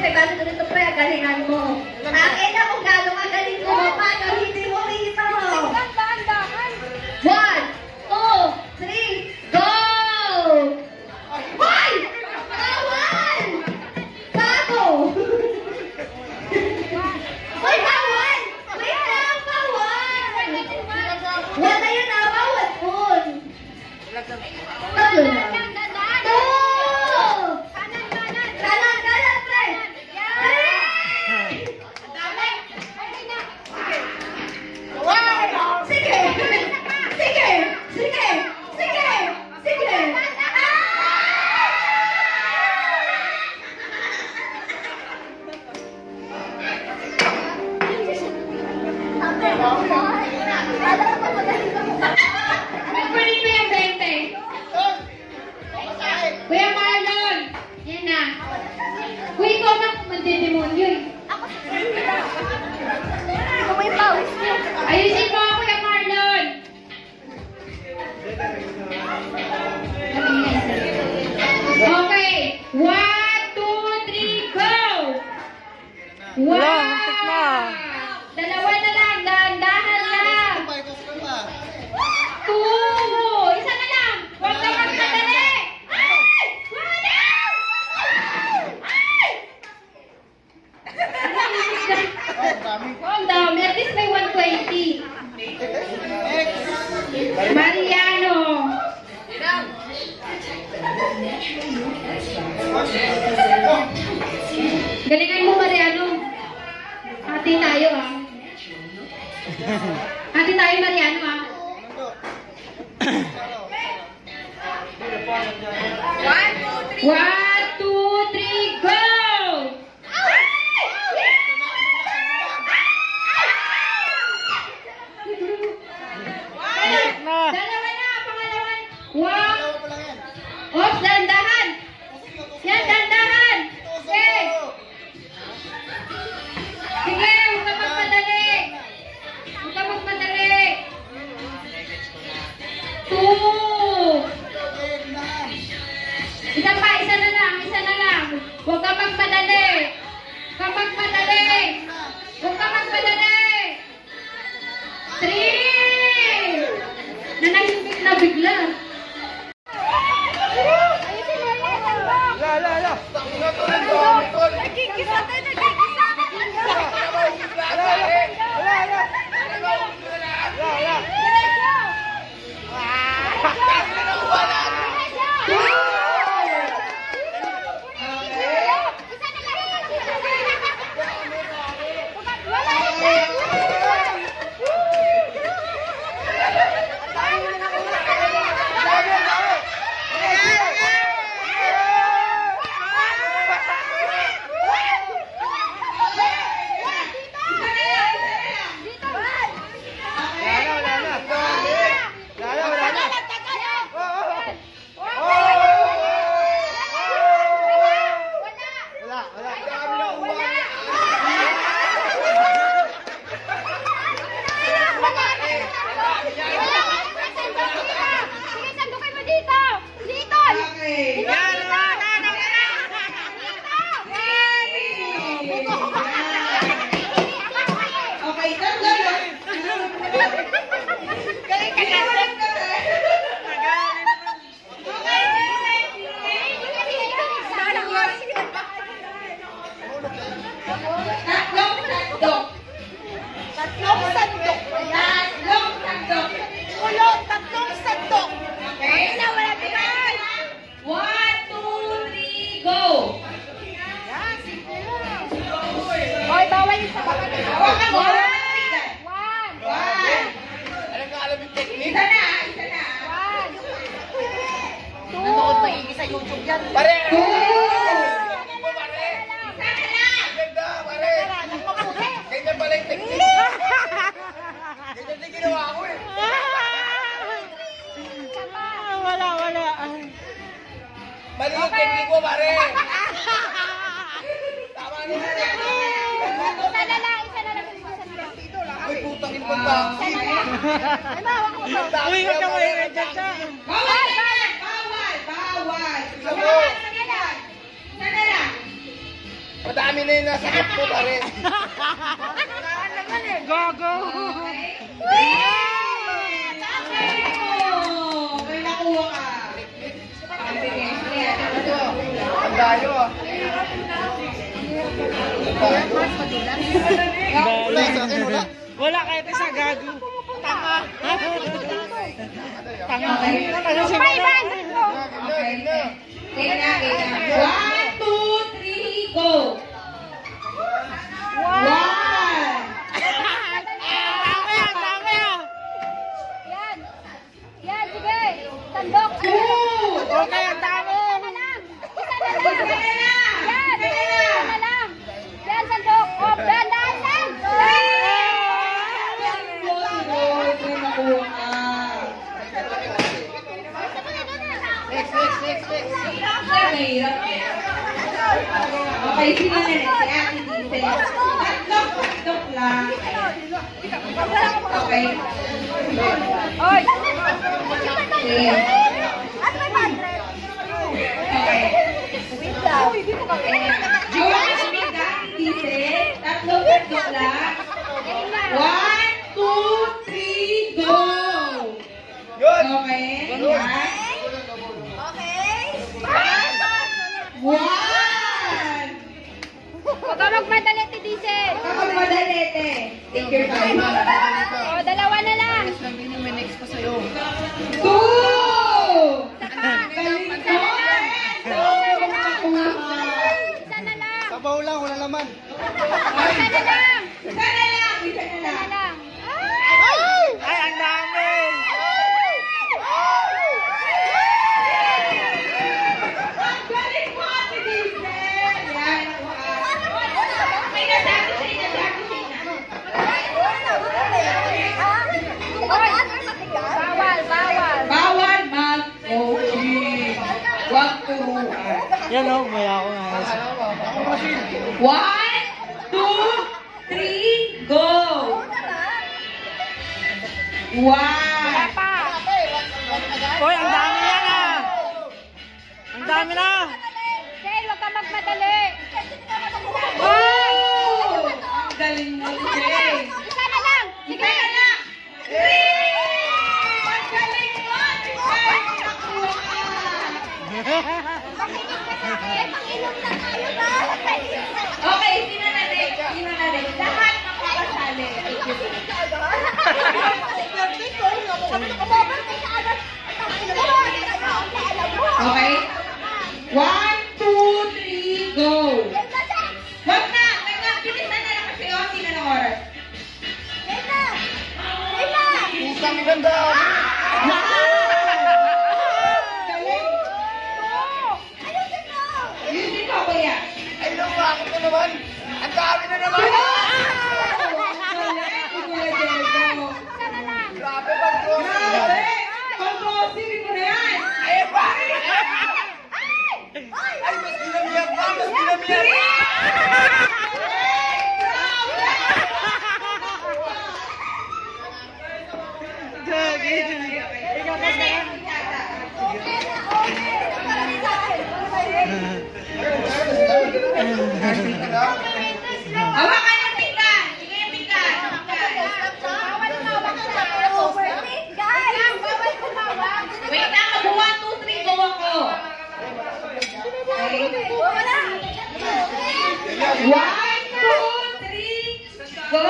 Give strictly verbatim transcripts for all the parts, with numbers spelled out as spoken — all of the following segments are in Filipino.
pre, base ko dito pre, galingan mo. Akin na kung gano'ng ang galing ko, paano hindi mo kita mo. One, two, three, go! Hoy! Bawal! Bago! Hoy, bawal! Wait lang, bawal! Wala yun na, bawal po. Tatlo na. Kuya Marlon! Yan na. Kuya, ikaw na magdedemonyo eh. Ako may pawis niyo. Ayusin mo, Kuya Marlon! Okay. One, two, three, go! Wow! Dalawa na lang. Dahan-dahan lang. Two! Isa na lang. Huwag ka magmadali. Oh, ang dami. At least may one twenty. Mariano. Galingan mo, Mariano. Hati tayo, ha. Hati tayo, Mariano, ha. One, two, three, go! Dalawa na, pangalawan. Wow. Oops, dandahan. Yan, dandahan. Okay. Sige, huwag ka magmadali. Huwag ka magmadali. Two. Isa pa, isa na lang, isa na lang. Huwag ka magmadali. Huwag ka magmadali. Huwag ka magmadali. Three. Nanahimik na bigla. La, la, la. Nagkikisa tayo, nagkikisa. La, la, la. La, la. Mali yung technique mo, pare. Tama na yan. Isa na lang, isa na lang. Isa na lang. Uy, putang ipon ba? Isa na lang. Ay, mahawak ko to. Uy, huwag ka mahirin dyan siya. Bawal! Bawal! Bawal! Isa mo. Isa na lang. Isa na lang. Madami na yung nasa hip mo pare. Gago! May nakuha ka. Ang dayo ah. Wala sa akin, wala. Wala kahit isa gago. Tanga. Tanga. Ano si Mana? Okay. Kaya na, kaya na. One, two, three, go! One! Tama yan, tama yan. Yan. Yan, sige. Sandok. Two! Okay, ang dami. Isa na lang. Isa na lang. Yan. Isa na lang. Yan, sandok. Oh, dandan lang. May nakuha ka. Next, next, next, next. Mahirap eh. Okay, sino na next? Si Ate Dite. Tatlong, tatlong lang. Okay. Oy. Okay. Okay. Joanne, Smith, Ate Dite. Tatlong, tatlong lang. One, two, three, go! Yun! Okay. Yan. One! Huwag ka magmadali, Tidise. Kapag madalete. Take your time. Oh, dalawa na lang. Two! Isa pa. Galing Isa ko. na lang. Isa na lang. Sabaw lang, wala laman. Isa na lang. Isa na lang. Isa na Isa lang. na lang. Ay, ang dami. Ang galing mo, Ate Dite. Yan. May nadago siya, nadago siya. Bawal, bawal. Bawal mag-coaching. Huwag turuan. Yan o, maya ako nga. One, two, three, go! Wala One! pa. Hoy, ang dami yan ah. Ang dami na. Jay, huwag ka magmadali. Oh! Ang galing mo, Jay. Isa na lang. Sige. Isa na lang. Three! Ang galing mo, Ate Jay. Nakuha ka. Okay, sino na next? Sino na next? Lahat makakasali. Okay? One, two, three, go! Wag na! Wag na! Bilisan na lang kasi oh, sino na oras? Pusang ganda! Galing! Music ko, kuya! Ay, nakakot na naman! Ang dami na naman! Galing! Kuya Diego! Isa na lang. Grabe bang grocery? Grabe! Pag-grocery mo na yan! Ay, bakit? Ay, mas ginamiyak pa! Mas ginamiyak pa! Gagi. Hawakan ng pinggan! Sige yung pinggan! Wait lang, mag one, two, three, go ako! Okay? One, two, three, go!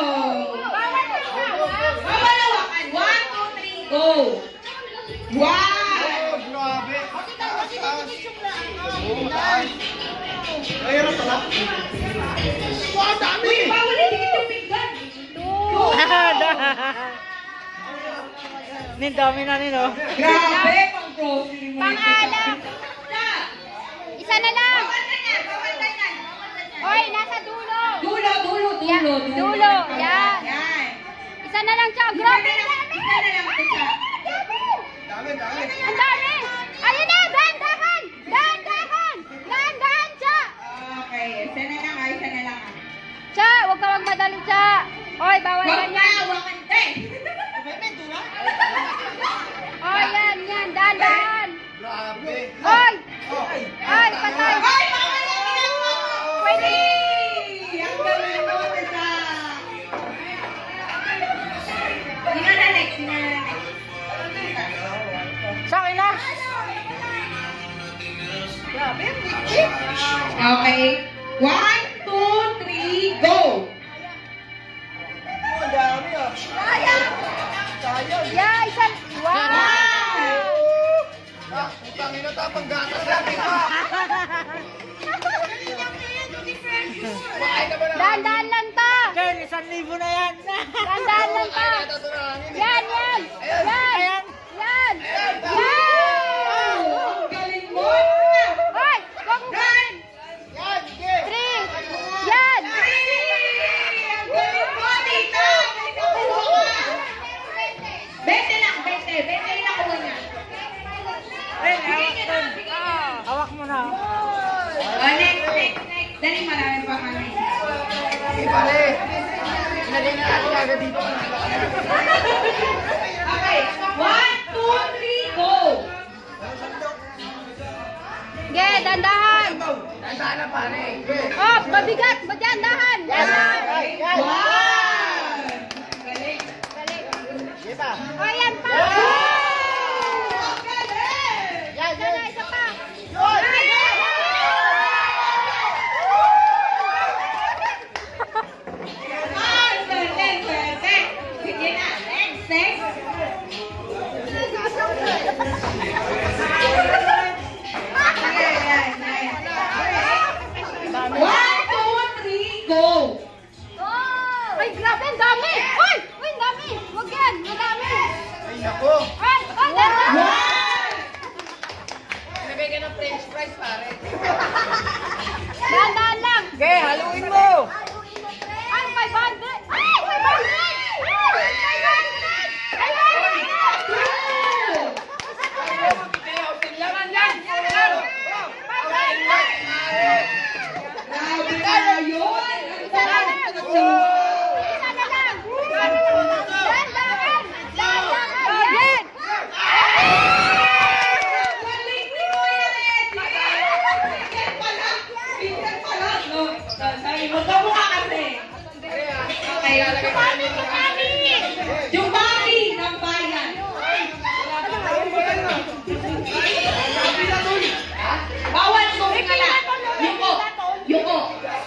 Bawal hawakan! One, two, three, go! One! Oh, grabe! Mayroon pala. Wow, dami! Uy, bawal hindi kita pinggan! Nin, dami na nin oh. Grabe, pang grocery mo. Pang-alam. Stop! Isa na lang. Bawal na yan, bawal na yan. Oy, nasa dulo. Dulo, dulo, dulo, Yan, dulo. dulo, yan. Yan. Isa na lang, Chong. Isa Grabe, na lang, isa na lang ito siya. Dami, dami! ang dami. Ayun na, dahan-dahan. Dahan-dahan. Dahan-dahan, Cha. Okay, isa na lang, ah, isa na lang. ah. Cha, huwag ka magmadali, Cha. Oy, bawal Huwag yan na, yan. hawakan din. Oy, yan, yan. Dahan-dahan. Grabe! Oy. Oy, patay. Ay, bawal na yan. Pwede Okay. One, two, three, go! Ang dami ah. Sayang. Sayang. Yeah, isang. Wow. Ah, utang ina tapang gatas natin pa. Makain na ba na? Dahan-dahan lang to. Ken, isang libo na yan. Dahan-dahan lang to. Yan, yan. Yan. Ayan. Yan. Wow! Ang galing mo! Hoy, wag mo gawin. Yan, sige. Three. Yan. Ang galing mo, tita! Bente lang, bente. Bente lang ako na. Ken, hawak Ken. Hawak mo na. Oh, next, next, next. Dali, marami pa kami. Sige pare. Pinagay na natin agad dito. Okay. One, two, three, go! Ge, dandahan. Tandaan na pare. Sige. Oh, mabigat. Madyan, dahan. Yan, dahan. Wow! Galing. Sige pa. Oh, yan pa. Ang galing! Yan, Isa na, isa pa. Ah, galing, perfect. Sige na, next, next. Okay, yan, yan. One, two, three, go! Ay, grabe, ang dami. Uy, uy, ang dami. Huwag yan, madami. Ay, nako. Ay, ay, dandahan. One! Pinagay ka ng french fries pare. Dahan-dahan lang. Ge, haluin mo. Ay, five hundred. Ay, five hundred. Ay, five hundred. Ay, five hundred. Grabe na yun! Ang sarap! Isa na lang. Dahan-dahan. Dahan-dahan. Yan. Galing ni Kuya Reggie! Pinsan pala! Pinsan pala! No, sabi mo, kamukha kasi! Okay, yung baki ng bayan! Bawal sumingala! Yuko! Yuko!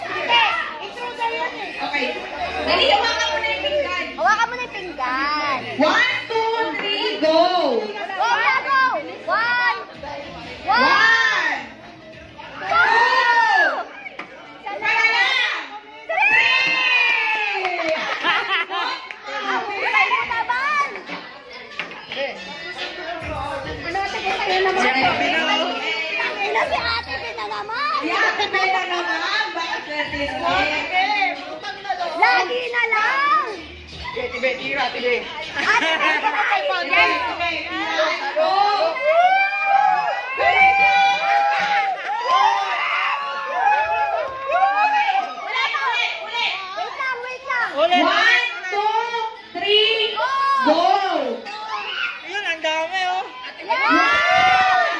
Okay. Dali, hawakan mo na yung pinggan! Hawakan mo na yung pinggan. One, two, three, go! Go, go, go. One. One. One! Two. Tara na! Three! Ay, mo naman. Ano, sige, tayo naman. Ina si ate, Pina naman. Yan, pera naman! Baka swerte rin! Lagi na lang. Sige, tibe, tira, tibe. Ate, Pina naman kay Pina. Go! Wala pa, ulit, ulit. Wait lang, wait lang. Ulit. One, two, three, go! Yun, ang dami oh. One!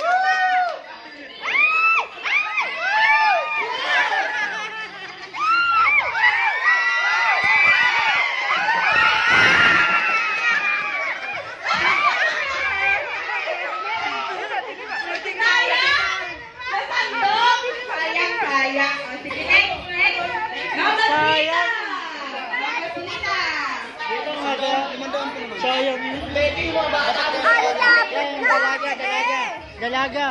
Sayang! Nasandok! Sayang, sayang. O, sige, next, next. Mamasita! Mamasita! Dito nga ba? Sayang yun. Pwede yung mga bata. Ang lapit na. Dalaga, dalaga. Dalaga.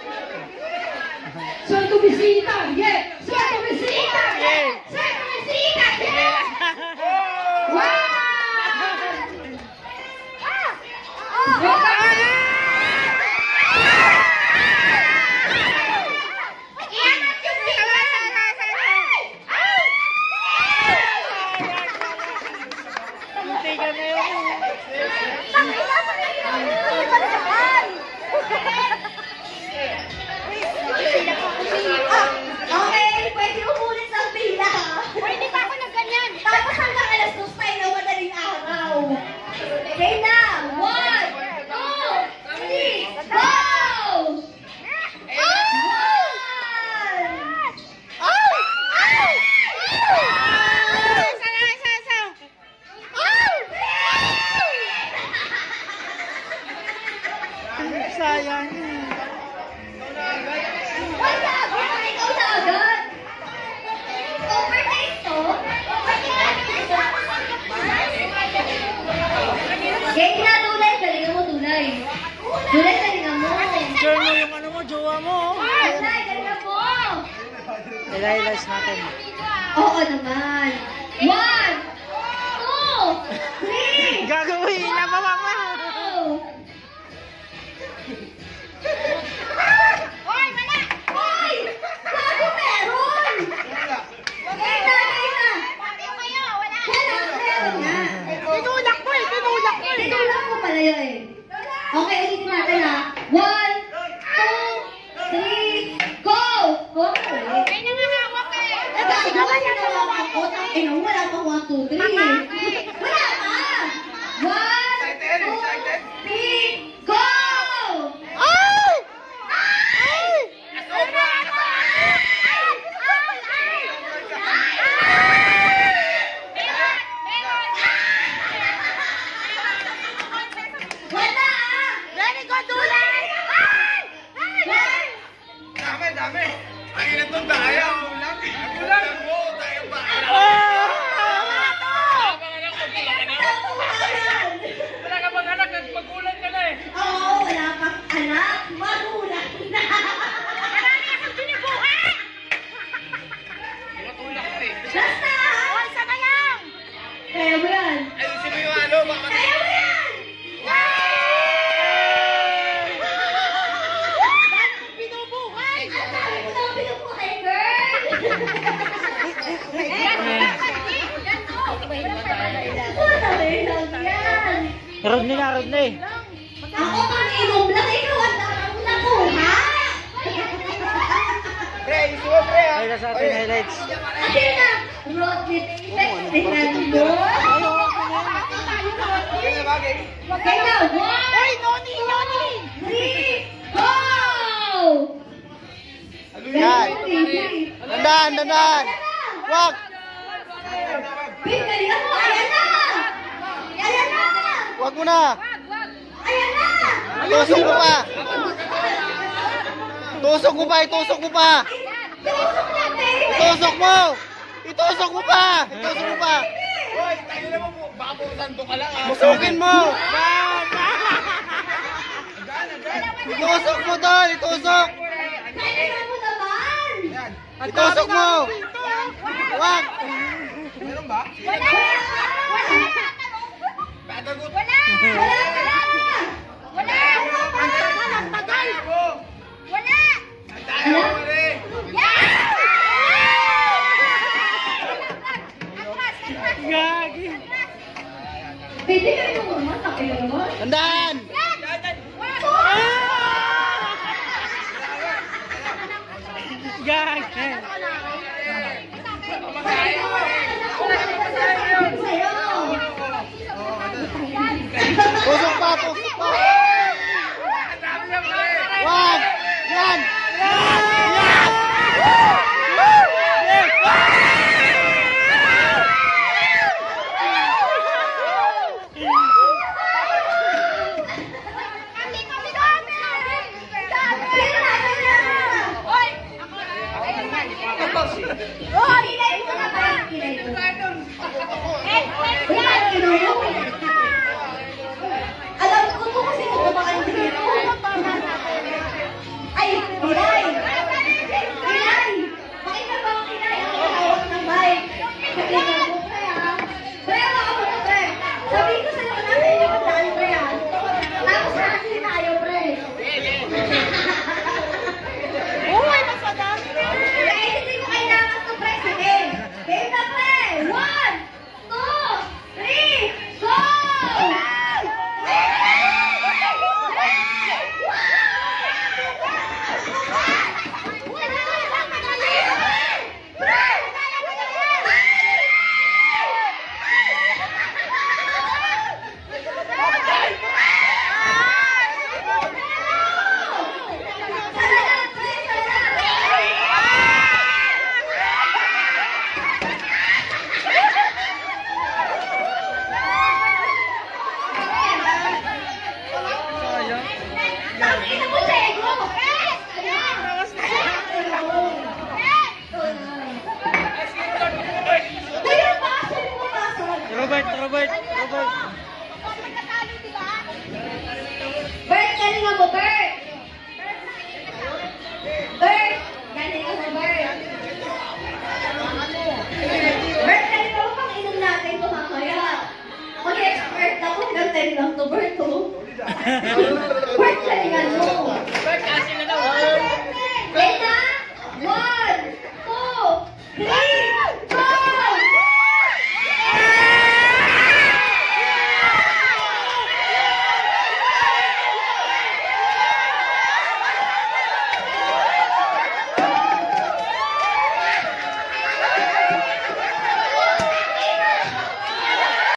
Suelto visita! Yeah! Suelto visita! Yeah. Suelto visita! Yeah! Wow! Oh, Go! Iangat yung pinggan! Munti ka na yun. Okay, July, galingan mo. Share mo yung ano mo, jowa mo. July, galingan mo. I-realize natin. Oo naman. One, two, three. Gagawin na ba mama? Hoy, wala! Hoy! Bago meron! Ina, ina! Bakit kayo? Wala! Wala, meron nga. Tinulak ko eh! Tinulak ko eh! Tinulak mo pala yun eh. Okay, ulitin natin ha. One, two, three, go! Go! May nangangawak eh! Eh, bakit naman ginawa ko? Eh, no, wala pa one, two, three. Wala pa! One, two, three, go! Ay! Wala! Very good, Dulay! Dami, dami. Ang ina to, daya. Ulang. Ulang. Oo, daya ba? Wala ka bang anak? Nagpagulan ka na eh. Oo, wala pang anak. Magulang na. Marami akong binibuhat! Matulak ko eh. Basta! Hoy, sabayang! Kaya mo yan. Ayusin mo yung ano, baka Kaya mo yan! Binubuhay! Sabi ko na pinupuhay, girl! Wala rin lang yan. Rodney na, Rodney. Ako pang-inom lang, ikaw ang dapat nakuha. Pre, isuwa pre ah. Ay, nasa atin highlights. Kasi na, Rodney, tingnan mo. Kaya bagay. Kaya, one, Hoy, Noni! Noni! three, go! Yan. Dandan, dandan. Wag. Pin, galingan mo, ayan na! Ayan na! Wag mo na. Ayan na! Tusok mo pa. Tusok mo pa, itusok mo pa. Tusok natin! Itusok mo. Itusok mo pa. Itusok mo pa. Hoy, tayo naman po. Baka po santo ka lang ah. Tusukin mo. Itusok mo tol, itusok. Galingan mo naman! Itusok mo. Wag. Meron ba? Wala! Wala! Patagot. Wala! Wala ka! Wala! Ang tagal! Ang tagal! Wala! Ang daya mo pre. Gagi. Pwede ka rin mo naman, sabi ka naman. Dandan. Gagi. Sa'yo! Tusok